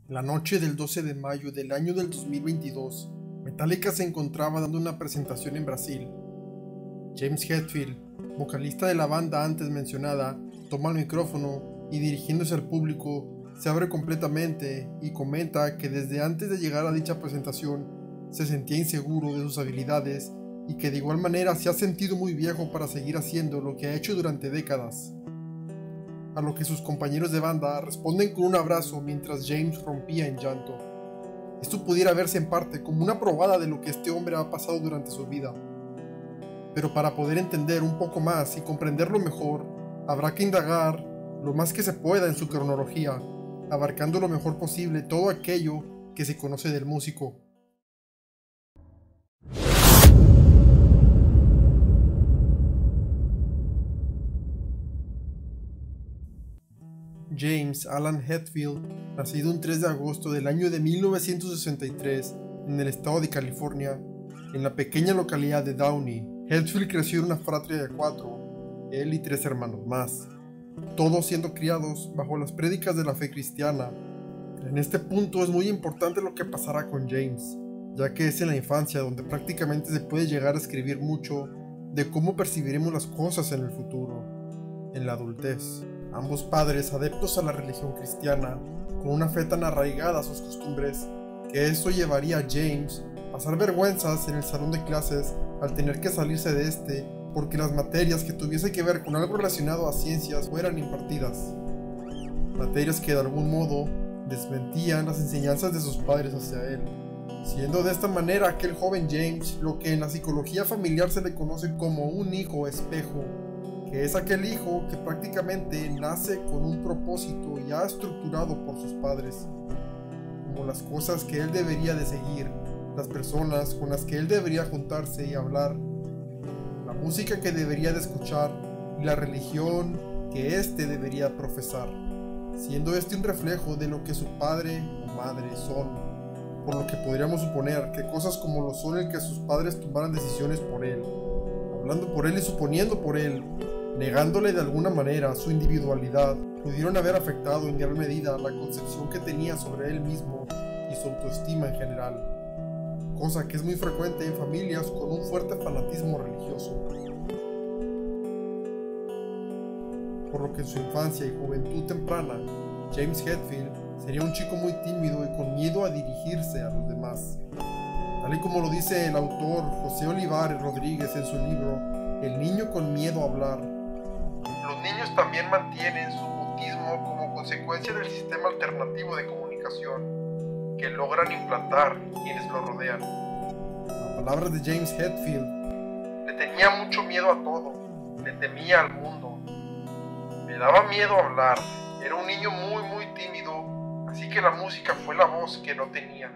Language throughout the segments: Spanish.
La noche del 12 de mayo del año del 2022, Metallica se encontraba dando una presentación en Brasil. James Hetfield, vocalista de la banda antes mencionada, toma el micrófono y dirigiéndose al público, se abre completamente y comenta que desde antes de llegar a dicha presentación se sentía inseguro de sus habilidades y que de igual manera se ha sentido muy viejo para seguir haciendo lo que ha hecho durante décadas. A lo que sus compañeros de banda responden con un abrazo mientras James rompía en llanto. Esto pudiera verse en parte como una probada de lo que este hombre ha pasado durante su vida. Pero para poder entender un poco más y comprenderlo mejor, habrá que indagar lo más que se pueda en su cronología, abarcando lo mejor posible todo aquello que se conoce del músico. James Alan Hetfield, nacido un 3 de agosto del año de 1963 en el estado de California, en la pequeña localidad de Downey. Hetfield creció en una fratria de 4, él y 3 hermanos más, todos siendo criados bajo las prédicas de la fe cristiana. En este punto es muy importante lo que pasará con James, ya que es en la infancia donde prácticamente se puede llegar a escribir mucho de cómo percibiremos las cosas en el futuro, en la adultez. Ambos padres adeptos a la religión cristiana, con una fe tan arraigada a sus costumbres, que esto llevaría a James a pasar vergüenzas en el salón de clases al tener que salirse de este porque las materias que tuviese que ver con algo relacionado a ciencias fueran impartidas. Materias que de algún modo desmentían las enseñanzas de sus padres hacia él, siendo de esta manera aquel joven James lo que en la psicología familiar se le conoce como un hijo espejo, que es aquel hijo que prácticamente nace con un propósito ya estructurado por sus padres, como las cosas que él debería de seguir, las personas con las que él debería juntarse y hablar, la música que debería de escuchar y la religión que éste debería profesar, siendo este un reflejo de lo que su padre o madre son, por lo que podríamos suponer que cosas como lo son el que sus padres tomaran decisiones por él, hablando por él y suponiendo por él, negándole de alguna manera su individualidad, pudieron haber afectado en gran medida la concepción que tenía sobre él mismo y su autoestima en general, cosa que es muy frecuente en familias con un fuerte fanatismo religioso. Por lo que en su infancia y juventud temprana, James Hetfield sería un chico muy tímido y con miedo a dirigirse a los demás, tal y como lo dice el autor José Olivares Rodríguez en su libro El niño con miedo a hablar. Los niños también mantienen su mutismo como consecuencia del sistema alternativo de comunicación que logran implantar quienes lo rodean. A palabras de James Hetfield, le tenía mucho miedo a todo, le temía al mundo, me daba miedo hablar, era un niño muy tímido, así que la música fue la voz que no tenía.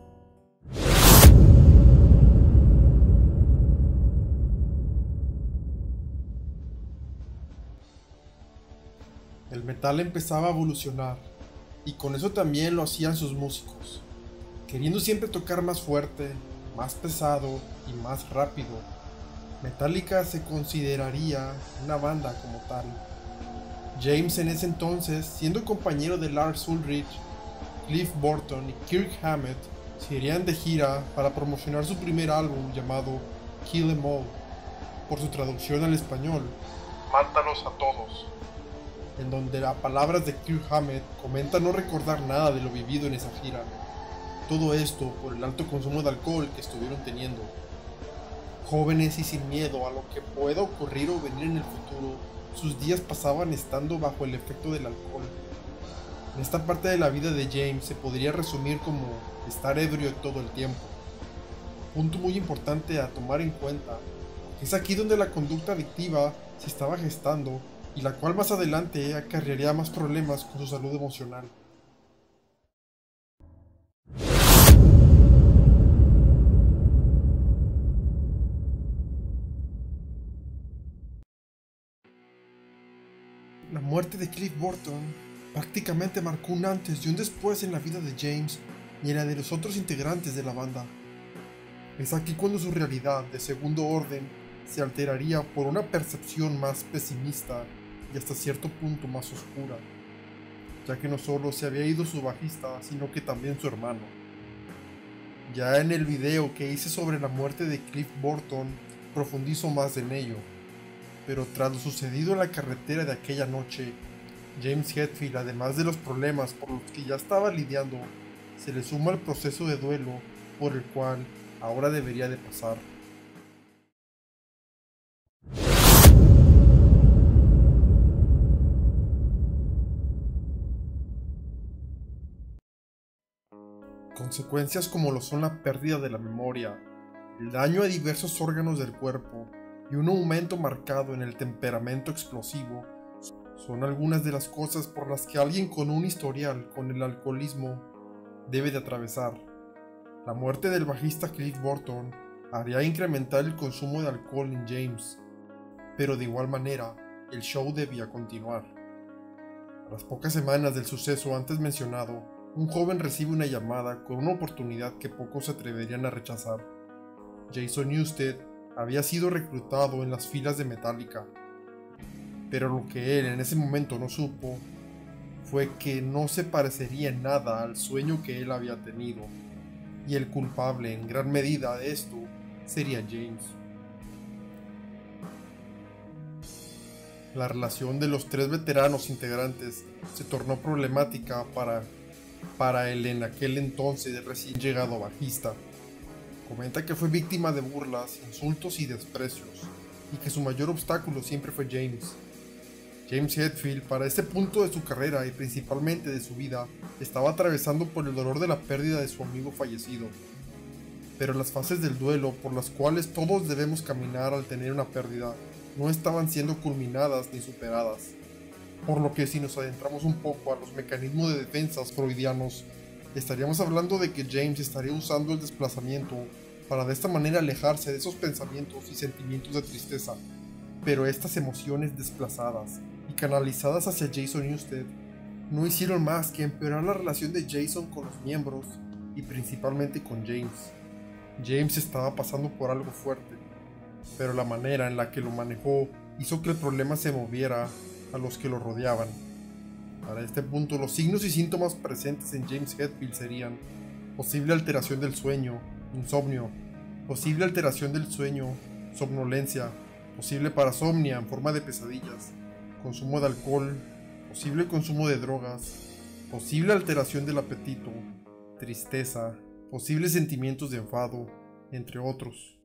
El metal empezaba a evolucionar, y con eso también lo hacían sus músicos, queriendo siempre tocar más fuerte, más pesado y más rápido. Metallica se consideraría una banda como tal. James en ese entonces, siendo compañero de Lars Ulrich, Cliff Burton y Kirk Hammett, se irían de gira para promocionar su primer álbum llamado Kill 'Em All, por su traducción al español, Mátalos a todos, en donde a palabras de Kirk Hammett comenta no recordar nada de lo vivido en esa gira. Todo esto por el alto consumo de alcohol que estuvieron teniendo. Jóvenes y sin miedo a lo que pueda ocurrir o venir en el futuro, sus días pasaban estando bajo el efecto del alcohol. En esta parte de la vida de James se podría resumir como estar ebrio todo el tiempo. Punto muy importante a tomar en cuenta, que es aquí donde la conducta adictiva se estaba gestando y la cual más adelante acarrearía más problemas con su salud emocional. La muerte de Cliff Burton prácticamente marcó un antes y un después en la vida de James y en la de los otros integrantes de la banda. Es aquí cuando su realidad de segundo orden se alteraría por una percepción más pesimista y hasta cierto punto más oscura. ya que no solo se había ido su bajista, sino que también su hermano. Ya en el video que hice sobre la muerte de Cliff Burton, profundizo más en ello, pero tras lo sucedido en la carretera de aquella noche, James Hetfield, además de los problemas por los que ya estaba lidiando, se le suma el proceso de duelo por el cual ahora debería de pasar. Consecuencias como lo son la pérdida de la memoria, el daño a diversos órganos del cuerpo y un aumento marcado en el temperamento explosivo son algunas de las cosas por las que alguien con un historial con el alcoholismo debe de atravesar. La muerte del bajista Cliff Burton haría incrementar el consumo de alcohol en James, pero de igual manera el show debía continuar. A las pocas semanas del suceso antes mencionado, un joven recibe una llamada con una oportunidad que pocos se atreverían a rechazar. Jason Newsted había sido reclutado en las filas de Metallica, pero lo que él en ese momento no supo fue que no se parecería en nada al sueño que él había tenido, y el culpable en gran medida de esto sería James. La relación de los tres veteranos integrantes se tornó problemática para el en aquel entonces recién llegado bajista. Comenta que fue víctima de burlas, insultos y desprecios, y que su mayor obstáculo siempre fue James. James Hetfield, para este punto de su carrera y principalmente de su vida, estaba atravesando por el dolor de la pérdida de su amigo fallecido. Pero las fases del duelo por las cuales todos debemos caminar al tener una pérdida no estaban siendo culminadas ni superadas. Por lo que si nos adentramos un poco a los mecanismos de defensa freudianos, estaríamos hablando de que James estaría usando el desplazamiento para de esta manera alejarse de esos pensamientos y sentimientos de tristeza. Pero estas emociones desplazadas y canalizadas hacia Jason Newsted no hicieron más que empeorar la relación de Jason con los miembros y principalmente con James. James estaba pasando por algo fuerte, pero la manera en la que lo manejó hizo que el problema se moviera a los que lo rodeaban. Para este punto, los signos y síntomas presentes en James Hetfield serían posible alteración del sueño, insomnio, posible alteración del sueño, somnolencia, posible parasomnia en forma de pesadillas, consumo de alcohol, posible consumo de drogas, posible alteración del apetito, tristeza, posibles sentimientos de enfado, entre otros.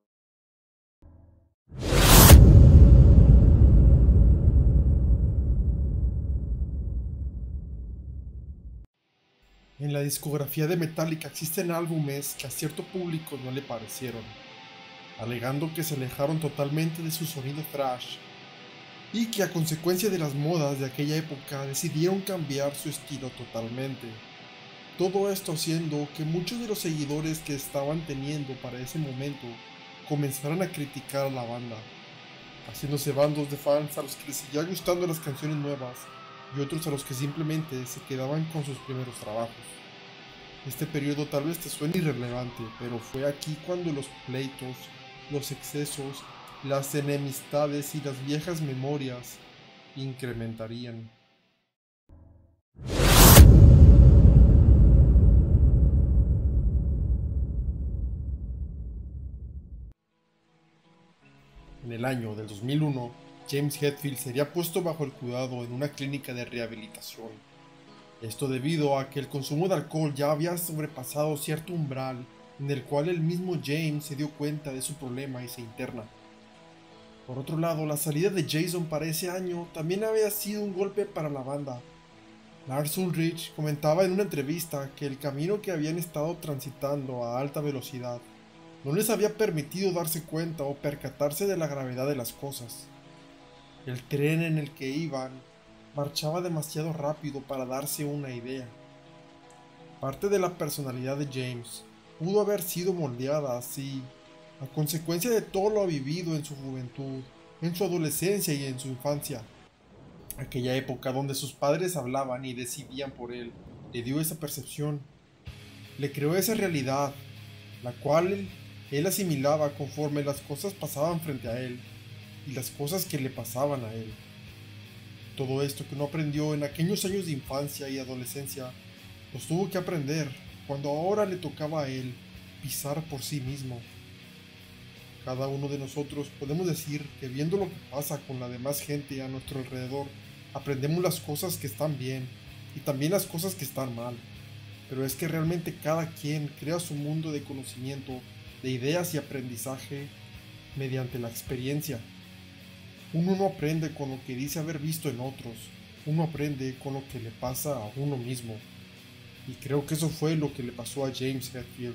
En la discografía de Metallica existen álbumes que a cierto público no le parecieron, alegando que se alejaron totalmente de su sonido thrash y que a consecuencia de las modas de aquella época decidieron cambiar su estilo totalmente. Todo esto haciendo que muchos de los seguidores que estaban teniendo para ese momento comenzaran a criticar a la banda, haciéndose bandos de fans a los que les seguía gustando las canciones nuevas y otros a los que simplemente se quedaban con sus primeros trabajos. Este periodo tal vez te suene irrelevante, pero fue aquí cuando los pleitos, los excesos, las enemistades y las viejas memorias incrementarían. En el año del 2001, James Hetfield sería puesto bajo el cuidado en una clínica de rehabilitación. Esto debido a que el consumo de alcohol ya había sobrepasado cierto umbral en el cual el mismo James se dio cuenta de su problema y se interna. Por otro lado, la salida de Jason para ese año también había sido un golpe para la banda. Lars Ulrich comentaba en una entrevista que el camino que habían estado transitando a alta velocidad no les había permitido darse cuenta o percatarse de la gravedad de las cosas. El tren en el que iban marchaba demasiado rápido para darse una idea. Parte de la personalidad de James pudo haber sido moldeada así, a consecuencia de todo lo vivido en su juventud, en su adolescencia y en su infancia. Aquella época donde sus padres hablaban y decidían por él, le dio esa percepción. Le creó esa realidad, la cual él asimilaba conforme las cosas pasaban frente a él y las cosas que le pasaban a él. Todo esto que no aprendió en aquellos años de infancia y adolescencia, los tuvo que aprender cuando ahora le tocaba a él pisar por sí mismo. Cada uno de nosotros podemos decir que viendo lo que pasa con la demás gente a nuestro alrededor, aprendemos las cosas que están bien y también las cosas que están mal. Pero es que realmente cada quien crea su mundo de conocimiento, de ideas y aprendizaje mediante la experiencia. Uno no aprende con lo que dice haber visto en otros, uno aprende con lo que le pasa a uno mismo. Y creo que eso fue lo que le pasó a James Hetfield.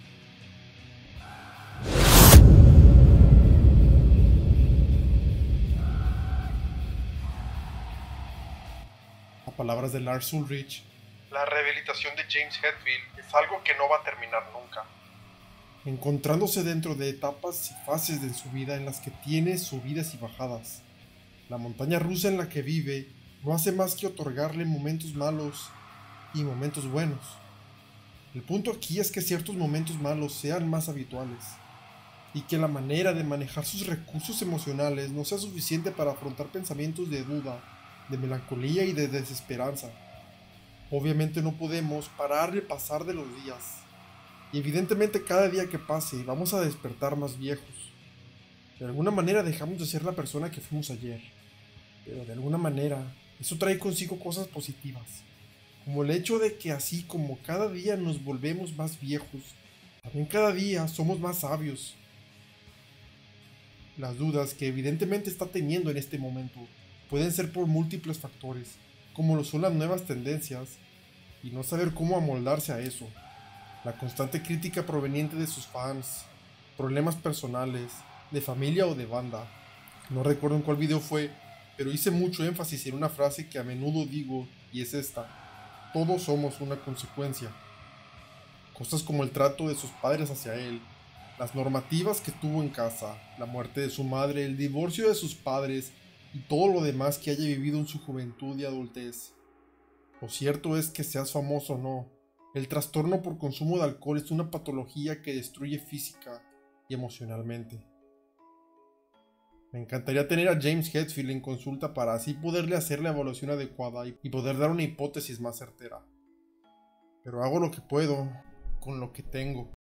A palabras de Lars Ulrich, la rehabilitación de James Hetfield es algo que no va a terminar nunca. Encontrándose dentro de etapas y fases de su vida en las que tiene subidas y bajadas. La montaña rusa en la que vive no hace más que otorgarle momentos malos y momentos buenos. El punto aquí es que ciertos momentos malos sean más habituales y que la manera de manejar sus recursos emocionales no sea suficiente para afrontar pensamientos de duda, de melancolía y de desesperanza. Obviamente no podemos parar de pasar de los días y evidentemente cada día que pase vamos a despertar más viejos. De alguna manera dejamos de ser la persona que fuimos ayer, pero de alguna manera eso trae consigo cosas positivas, como el hecho de que así como cada día nos volvemos más viejos, también cada día somos más sabios. Las dudas que evidentemente está teniendo en este momento pueden ser por múltiples factores, como lo son las nuevas tendencias y no saber cómo amoldarse a eso, la constante crítica proveniente de sus fans, problemas personales, de familia o de banda. No recuerdo en cuál video fue, pero hice mucho énfasis en una frase que a menudo digo y es esta: todos somos una consecuencia. Cosas como el trato de sus padres hacia él, las normativas que tuvo en casa, la muerte de su madre, el divorcio de sus padres y todo lo demás que haya vivido en su juventud y adultez. Lo cierto es que seas famoso o no, el trastorno por consumo de alcohol es una patología que destruye física y emocionalmente. Me encantaría tener a James Hetfield en consulta para así poderle hacer la evaluación adecuada y poder dar una hipótesis más certera. Pero hago lo que puedo con lo que tengo.